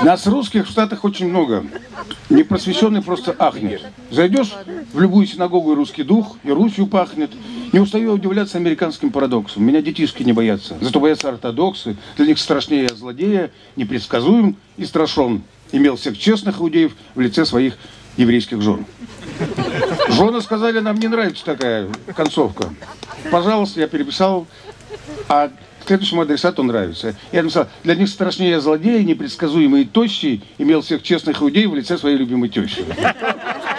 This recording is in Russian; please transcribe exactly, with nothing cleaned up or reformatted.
Нас, русских, в Штатах очень много. Непросвещенный просто ахнет. Зайдешь в любую синагогу, и русский дух, и Русью пахнет. Не устаю удивляться американским парадоксам. Меня детишки не боятся. Зато боятся ортодоксы. Для них страшнее злодея, непредсказуем и страшен. Имел всех честных иудеев в лице своих еврейских жен. Жены сказали, нам не нравится такая концовка. Пожалуйста, я переписал, а следующему адресату нравится. Я написал, для них страшнее злодея, непредсказуемый и тощий, имел всех честных иудеев в лице своей любимой тещи.